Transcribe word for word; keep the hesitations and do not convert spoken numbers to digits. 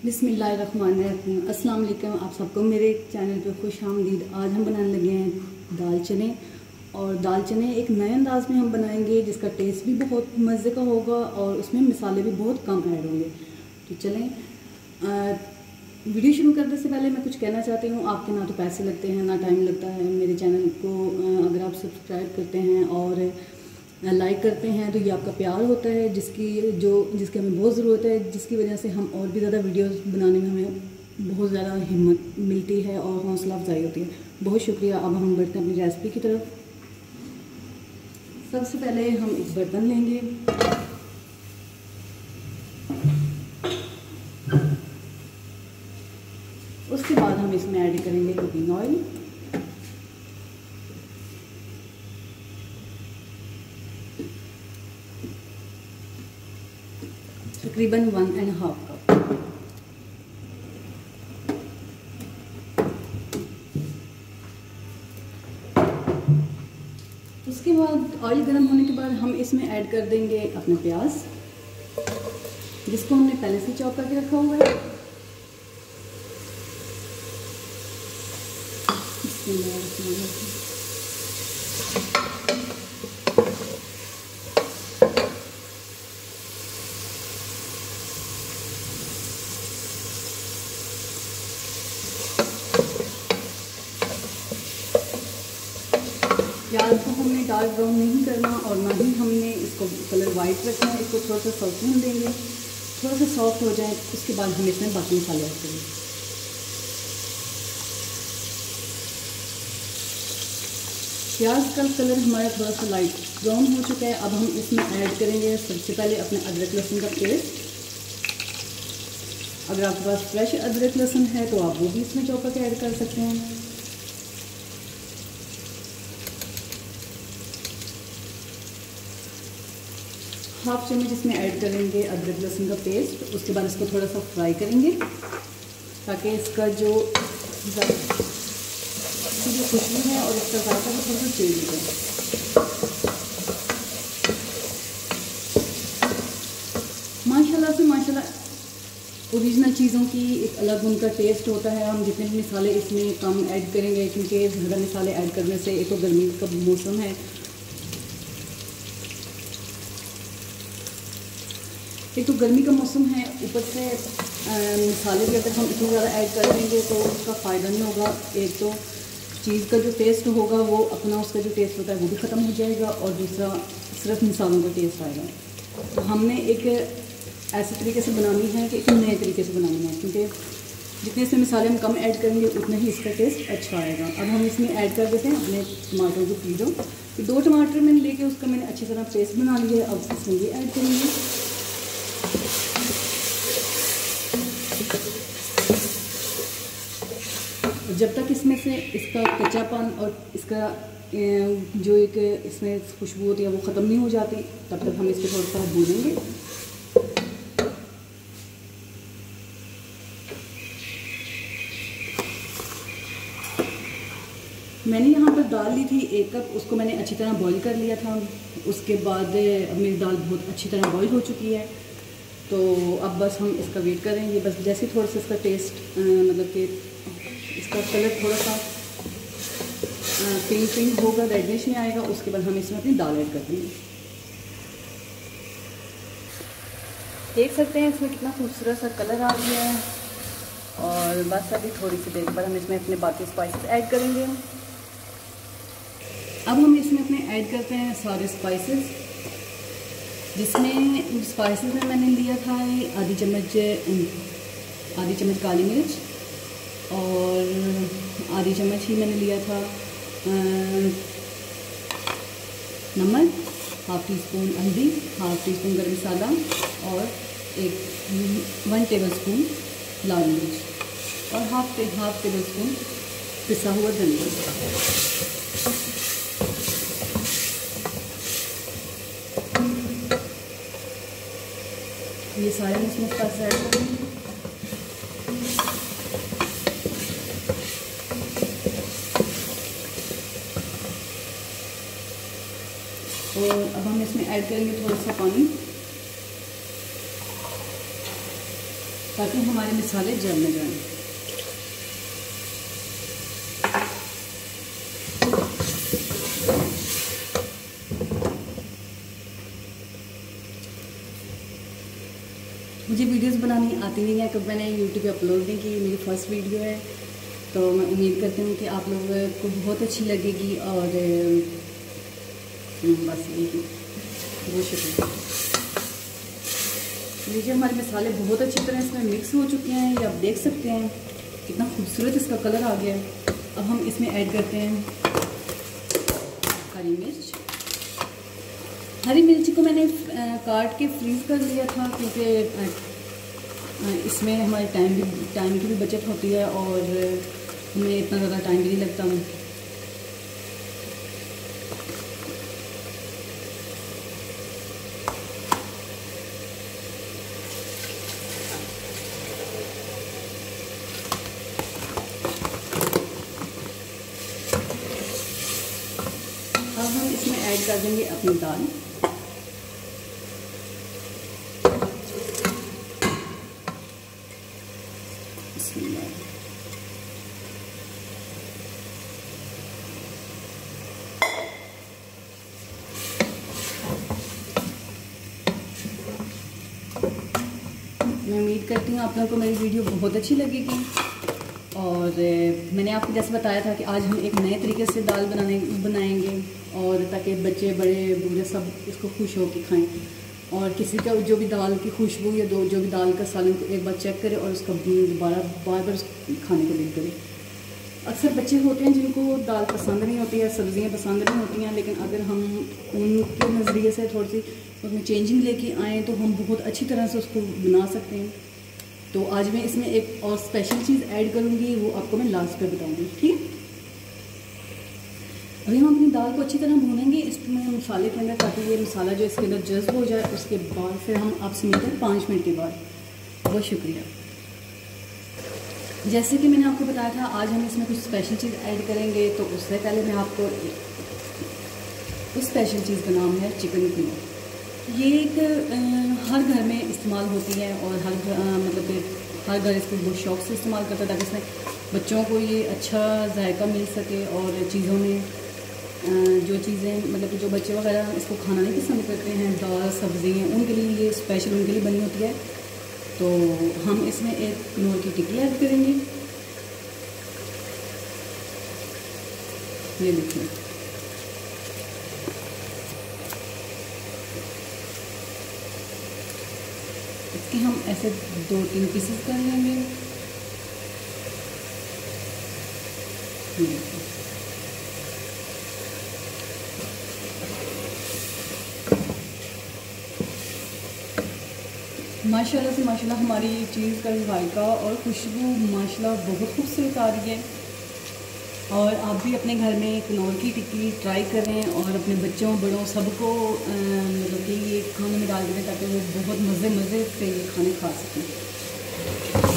बिस्मिल्लाहिर्रहमानिर्रहीम। अस्सलाम वालेकुम। आप सबको मेरे चैनल पे खुश आमदीद। आज हम बनाने लगे हैं दाल चने, और दाल चने एक नए अंदाज में हम बनाएंगे जिसका टेस्ट भी बहुत मज़े का होगा और उसमें मसाले भी बहुत कम ऐड होंगे। तो चलें, आ, वीडियो शुरू करने से पहले मैं कुछ कहना चाहती हूँ। आपके ना तो पैसे लगते हैं ना टाइम लगता है मेरे चैनल को। अगर आप सब्सक्राइब करते हैं और लाइक करते हैं तो ये आपका प्यार होता है, जिसकी जो जिसकी हमें बहुत ज़रूरत है, जिसकी वजह से हम और भी ज़्यादा वीडियोस बनाने में हमें बहुत ज़्यादा हिम्मत मिलती है और हौसला अफजाई होती है। बहुत शुक्रिया। अब हम बढ़ते हैं अपनी रेसिपी की तरफ। सबसे पहले हम एक बर्तन लेंगे, उसके बाद हम इसमें ऐड करेंगे कुकिंग ऑयल। तकरीबन वन एंड हाफ कप। उसके बाद ऑयल गर्म होने के बाद हम इसमें ऐड कर देंगे अपना प्याज, जिसको हमने पहले से चॉप करके रखा हुआ है। प्याज को हमने डार्क ब्राउन नहीं करना और ना ही हमने इसको कलर वाइट रखना है। इसको थोड़ा सा सॉफ्ट होने देंगे। थोड़ा सा सॉफ्ट हो जाए उसके बाद हम इसमें बाकी मसाले ऐड करेंगे। प्याज का कलर हमारा थोड़ा सा लाइट ब्राउन हो चुका है। अब हम इसमें ऐड करेंगे सबसे पहले अपने अदरक लहसुन का पेस्ट। अगर आपके पास फ्रेश अदरक लहसुन है तो आप वो भी इसमें चॉप करके ऐड कर सकते हैं। हाफ चम्मच इसमें ऐड करेंगे अदरक लहसुन का पेस्ट। उसके बाद इसको थोड़ा सा फ्राई करेंगे ताकि इसका जो जो खुशबू है और इसका जायका भी थोड़ा सा चेंज हो जाए। माशाल्लाह से माशाल्लाह ओरिजिनल चीज़ों की एक अलग उनका टेस्ट होता है। हम जितने भी मसाले इसमें कम ऐड करेंगे, क्योंकि ज़्यादा मसाले ऐड करने से एक तो गर्मी का मौसम है, एक तो गर्मी का मौसम है, ऊपर से मसाले भी अगर हम इतने ज़्यादा ऐड कर देंगे तो उसका फ़ायदा नहीं होगा। एक तो चीज़ का जो टेस्ट होगा वो अपना उसका जो टेस्ट होता है वो भी ख़त्म हो जाएगा, और दूसरा सिर्फ मसालों का टेस्ट आएगा। तो हमने एक ऐसे तरीके से बनानी है कि एक नए तरीके से बनानी है, क्योंकि जितने इसमें मसाले हम कम ऐड करेंगे उतना ही इसका टेस्ट अच्छा आएगा। अब हम इसमें ऐड कर देते हैं अपने टमाटर को पीलो। तो दो टमाटर मैंने लेके उसका मैंने अच्छी तरह पेस्ट बना लिया है। अब इसमें ये ऐड करेंगे। जब तक इसमें से इसका कच्चापन और इसका जो एक इसमें खुशबू होती है वो ख़त्म नहीं हो जाती, तब तक हम इसको थोड़ा सा भूनेंगे। मैंने यहाँ पर दाल ली थी एक कप, उसको मैंने अच्छी तरह बॉईल कर लिया था। उसके बाद मेरी दाल बहुत अच्छी तरह बॉईल हो चुकी है। तो अब बस हम इसका वेट करेंगे। बस जैसे थोड़ा सा इसका टेस्ट मतलब कि इसका कलर थोड़ा सा पिंक पिंक होगा, रेडनेस में आएगा, उसके बाद हम इसमें अपनी दाल ऐड कर देंगे। देख सकते हैं इसमें कितना खूबसूरत सा कलर आ गया है। और बस अभी थोड़ी सी देर बाद हम इसमें अपने बाकी स्पाइसेस ऐड करेंगे। अब हम इसमें अपने ऐड करते हैं सारे स्पाइसेस, जिसमें स्पाइसेस में मैंने लिया था आधी चम्मच आधी चम्मच काली मिर्च, और आधी चम्मच ही मैंने लिया था नमक, हाफ़ टी स्पून हल्दी, हाफ़ टी स्पून गरम मसाला, और एक वन टेबल स्पून लाल मिर्च, और हाफ हाफ टेबल स्पून पिसा हुआ धनिया। ये सारे इसमें स्पाइस ऐड करेंगे। और अब हम इसमें ऐड करेंगे थोड़ा सा पानी। ताकि हमारे मसाले जल न जाएं। मुझे वीडियोस बनानी आती नहीं है, कभी मैंने यूट्यूब पे अपलोड नहीं की, मेरी फर्स्ट वीडियो है, तो मैं उम्मीद करती हूँ कि आप लोगों को बहुत अच्छी लगेगी। और बस यही, बहुत शुक्रिया। लीजिए हमारे मसाले बहुत अच्छी तरह इसमें मिक्स हो चुके हैं, ये आप देख सकते हैं कितना खूबसूरत इसका कलर आ गया है। अब हम इसमें ऐड करते हैं हरी मिर्च। हरी मिर्च को मैंने काट के फ्रीज़ कर लिया था, क्योंकि इसमें हमारे टाइम भी टाइम की भी बचत होती है और हमें इतना ज़्यादा टाइम भी नहीं लगता। अब हम इसमें ऐड कर देंगे अपनी दाल। मैं उम्मीद करती हूँ आप लोगों को मेरी वीडियो बहुत अच्छी लगेगी। और मैंने आपको जैसे बताया था कि आज हम एक नए तरीके से दाल बनाने बनाएंगे, और ताकि बच्चे बड़े बूढ़े सब इसको खुश होकर खाएं। और किसी का जो भी दाल की खुशबू या जो जो भी दाल का सालन को एक बार चेक करे और उसका दोबारा बार बार खाने को दिल करे। अक्सर बच्चे होते हैं जिनको दाल पसंद नहीं होती है, सब्ज़ियाँ पसंद नहीं होती हैं, लेकिन अगर हम उनके नज़रिए से थोड़ी सी उसमें चेंजिंग लेके आएँ तो हम बहुत अच्छी तरह से उसको बना सकते हैं। तो आज मैं इसमें एक और स्पेशल चीज़ ऐड करूँगी, वो आपको मैं लास्ट पे बताऊँगी, ठीक है। अभी हम अपनी दाल को अच्छी तरह भूनेंगे इसमें मसाले के अंदर, ताकि ये मसाला जो इसके अंदर जज्ब हो जाए। उसके बाद फिर हम आपसे मिलते हैं पाँच मिनट के बाद। बहुत शुक्रिया। जैसे कि मैंने आपको बताया था आज हम इसमें कुछ स्पेशल चीज़ ऐड करेंगे, तो उससे पहले मैं आपको उस स्पेशल चीज़ का नाम है चिकन कीमा। ये एक आ, हर घर में इस्तेमाल होती है और हर आ, मतलब कि हर घर इसको बहुत शौक़ से इस्तेमाल करता है, ताकि इसमें बच्चों को ये अच्छा जायका मिल सके। और चीज़ों में आ, जो चीज़ें मतलब कि जो बच्चे वगैरह इसको खाना नहीं पसंद करते हैं, दाल सब्ज़ी, उनके लिए ये स्पेशल उनके लिए बनी होती है। तो हम इसमें एक किनोर की टिक्की ऐड करेंगे। ये देखिए, इसके हम ऐसे दो तीन पीसेस कर लेंगे। ये देखिए, माशाल्लाह से माशाल्लाह हमारी चीज़ का जायका और खुशबू माशाल्लाह बहुत खूबसूरत आ रही है। और आप भी अपने घर में किनोर की टिक्की ट्राई करें और अपने बच्चों बड़ों सबको मतलब कि ये खाने में डाल दें, ताकि वो बहुत मज़े मज़े से ये खाने खा सकें।